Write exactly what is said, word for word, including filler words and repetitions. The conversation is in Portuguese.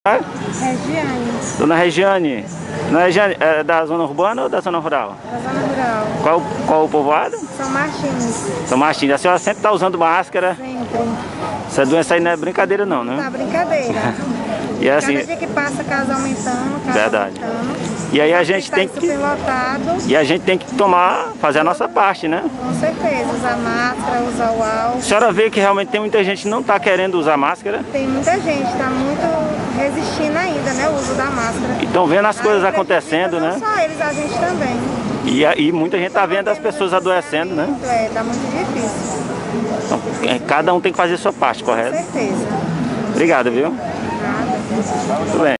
Regiane. Dona Regiane, Dona Regiane, é da zona urbana ou da zona rural? Da zona rural. Qual, qual o povoado? São Martins. São Martins. A senhora sempre está usando máscara. Sempre. Essa doença aí não é brincadeira não, né? Tá brincadeira. E é assim, Cada dia que passa, casa aumentando, casa verdade. aumentando. E aí a Aqui gente tá tem que superlotado. e a gente tem que tomar, fazer a nossa parte, né? Com certeza, usar máscara, usar o álcool. A senhora vê que realmente tem muita gente que não está querendo usar máscara. Tem muita gente, tá muito resistindo ainda, né, o uso da máscara. E estão vendo as coisas Aí acontecendo, não né? só eles, a gente também. E, a- e muita gente está vendo as pessoas adoecendo, né? É, tá muito difícil. Então, é, cada um tem que fazer a sua parte, Com correto? certeza. Obrigado, viu? Nada. Tudo bem.